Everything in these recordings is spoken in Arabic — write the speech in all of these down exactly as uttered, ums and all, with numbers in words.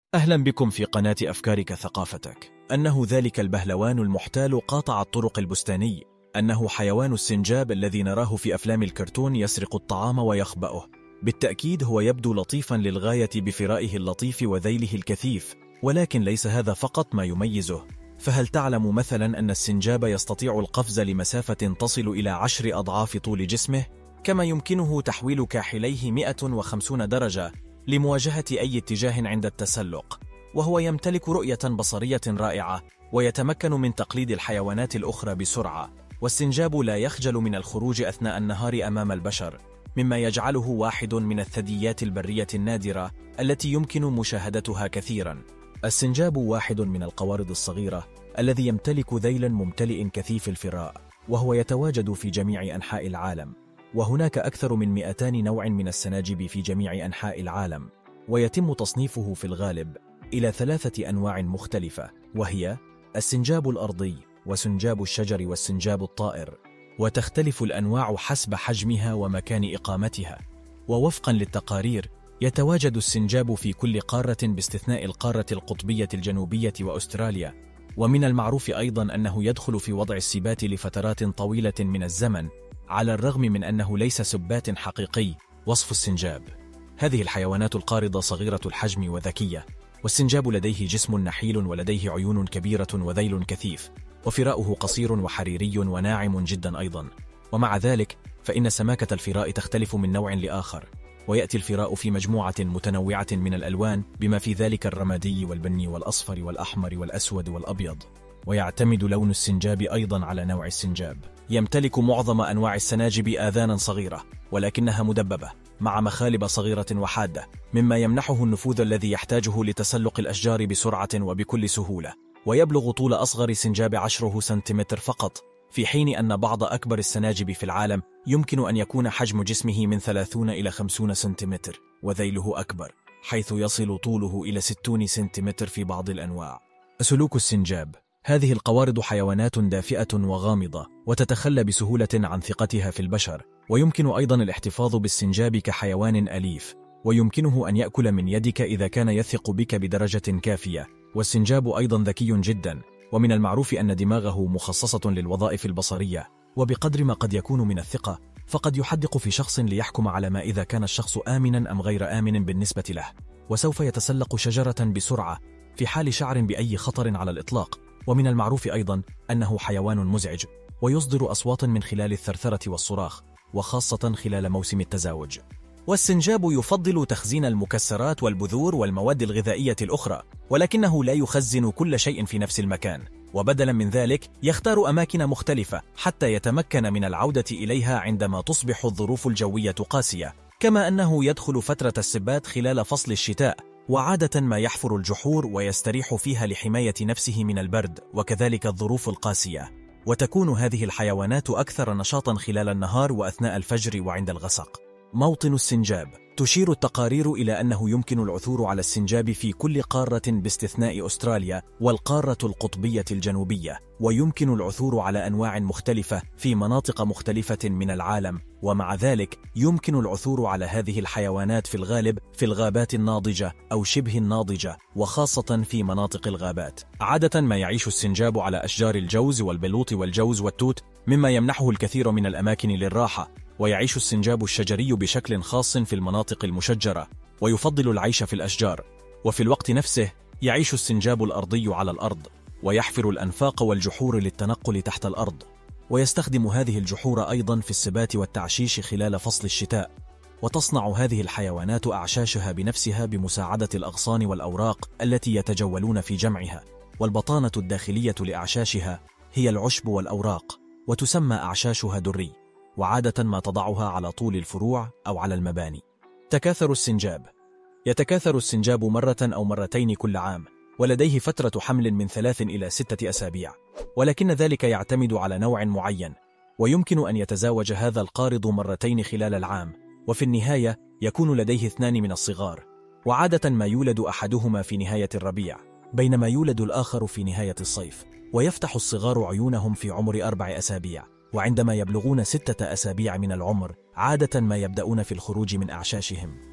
أهلا بكم في قناة أفكارك ثقافتك. أنه ذلك البهلوان المحتال قاطع الطرق البستاني، أنه حيوان السنجاب الذي نراه في أفلام الكرتون يسرق الطعام ويخبأه. بالتأكيد هو يبدو لطيفا للغاية بفرائه اللطيف وذيله الكثيف، ولكن ليس هذا فقط ما يميزه. فهل تعلم مثلا أن السنجاب يستطيع القفز لمسافة تصل إلى عشر أضعاف طول جسمه؟ كما يمكنه تحويل كاحليه مئة وخمسين درجة لمواجهة أي اتجاه عند التسلق، وهو يمتلك رؤية بصرية رائعة ويتمكن من تقليد الحيوانات الأخرى بسرعة. والسنجاب لا يخجل من الخروج أثناء النهار أمام البشر، مما يجعله واحد من الثدييات البرية النادرة التي يمكن مشاهدتها كثيرا. السنجاب واحد من القوارض الصغيرة الذي يمتلك ذيلا ممتلئ كثيف الفراء، وهو يتواجد في جميع أنحاء العالم، وهناك أكثر من مئتين نوع من السناجب في جميع أنحاء العالم، ويتم تصنيفه في الغالب إلى ثلاثة أنواع مختلفة، وهي السنجاب الأرضي وسنجاب الشجر والسنجاب الطائر، وتختلف الأنواع حسب حجمها ومكان إقامتها. ووفقا للتقارير يتواجد السنجاب في كل قارة باستثناء القارة القطبية الجنوبية وأستراليا. ومن المعروف أيضا أنه يدخل في وضع السبات لفترات طويلة من الزمن، على الرغم من أنه ليس سبات حقيقي وصف السنجاب. هذه الحيوانات القارضة صغيرة الحجم وذكية، والسنجاب لديه جسم نحيل ولديه عيون كبيرة وذيل كثيف، وفراؤه قصير وحريري وناعم جدا أيضا. ومع ذلك فإن سماكة الفراء تختلف من نوع لآخر، ويأتي الفراء في مجموعة متنوعة من الألوان، بما في ذلك الرمادي والبني والأصفر والأحمر والأسود والأبيض. ويعتمد لون السنجاب أيضا على نوع السنجاب. يمتلك معظم أنواع السناجب آذانا صغيرة ولكنها مدببة مع مخالب صغيرة وحادة، مما يمنحه النفوذ الذي يحتاجه لتسلق الأشجار بسرعة وبكل سهولة. ويبلغ طول أصغر سنجاب عشرة سنتيمتر فقط، في حين أن بعض أكبر السناجب في العالم يمكن أن يكون حجم جسمه من ثلاثين إلى خمسين سنتيمتر، وذيله أكبر حيث يصل طوله إلى ستين سنتيمتر في بعض الأنواع. سلوك السنجاب: هذه القوارض حيوانات دافئة وغامضة، وتتخلى بسهولة عن ثقتها في البشر. ويمكن أيضا الاحتفاظ بالسنجاب كحيوان أليف، ويمكنه أن يأكل من يدك إذا كان يثق بك بدرجة كافية. والسنجاب أيضا ذكي جدا، ومن المعروف أن دماغه مخصصة للوظائف البصرية. وبقدر ما قد يكون من الثقة، فقد يحدق في شخص ليحكم على ما إذا كان الشخص آمنا أم غير آمن بالنسبة له. وسوف يتسلق شجرة بسرعة في حال شعر بأي خطر على الإطلاق. ومن المعروف أيضا أنه حيوان مزعج، ويصدر أصوات من خلال الثرثرة والصراخ، وخاصة خلال موسم التزاوج. والسنجاب يفضل تخزين المكسرات والبذور والمواد الغذائية الأخرى، ولكنه لا يخزن كل شيء في نفس المكان، وبدلا من ذلك يختار أماكن مختلفة حتى يتمكن من العودة إليها عندما تصبح الظروف الجوية قاسية. كما أنه يدخل فترة السبات خلال فصل الشتاء، وعادة ما يحفر الجحور ويستريح فيها لحماية نفسه من البرد وكذلك الظروف القاسية. وتكون هذه الحيوانات أكثر نشاطا خلال النهار وأثناء الفجر وعند الغسق. موطن السنجاب: تشير التقارير إلى أنه يمكن العثور على السنجاب في كل قارة باستثناء أستراليا والقارة القطبية الجنوبية، ويمكن العثور على أنواع مختلفة في مناطق مختلفة من العالم. ومع ذلك يمكن العثور على هذه الحيوانات في الغالب في الغابات الناضجة أو شبه الناضجة، وخاصة في مناطق الغابات. عادة ما يعيش السنجاب على أشجار الجوز والبلوط والجوز والتوت، مما يمنحه الكثير من الأماكن للراحة. ويعيش السنجاب الشجري بشكل خاص في المناطق المشجرة، ويفضل العيش في الأشجار. وفي الوقت نفسه يعيش السنجاب الأرضي على الأرض، ويحفر الأنفاق والجحور للتنقل تحت الأرض. ويستخدم هذه الجحور أيضا في السبات والتعشيش خلال فصل الشتاء. وتصنع هذه الحيوانات أعشاشها بنفسها بمساعدة الأغصان والأوراق التي يتجولون في جمعها. والبطانة الداخلية لأعشاشها هي العشب والأوراق، وتسمى أعشاشها دري، وعادة ما تضعها على طول الفروع أو على المباني. تكاثر السنجاب: يتكاثر السنجاب مرة أو مرتين كل عام، ولديه فترة حمل من ثلاث إلى ستة أسابيع، ولكن ذلك يعتمد على نوع معين. ويمكن أن يتزاوج هذا القارض مرتين خلال العام، وفي النهاية يكون لديه اثنان من الصغار، وعادة ما يولد أحدهما في نهاية الربيع، بينما يولد الآخر في نهاية الصيف. ويفتح الصغار عيونهم في عمر أربع أسابيع، وعندما يبلغون ستة أسابيع من العمر عادة ما يبدأون في الخروج من أعشاشهم.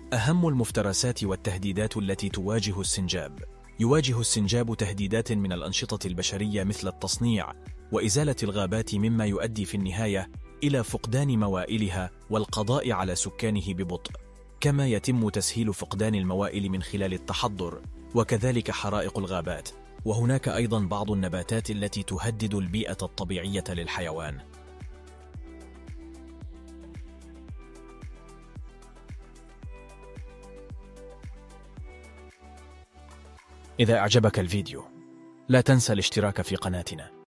أهم المفترسات والتهديدات التي تواجه السنجاب. يواجه السنجاب تهديدات من الأنشطة البشرية مثل التصنيع وإزالة الغابات، مما يؤدي في النهاية إلى فقدان موائلها والقضاء على سكانه ببطء، كما يتم تسهيل فقدان الموائل من خلال التحضر، وكذلك حرائق الغابات. وهناك أيضا بعض النباتات التي تهدد البيئة الطبيعية للحيوان. إذا أعجبك الفيديو لا تنسى الاشتراك في قناتنا.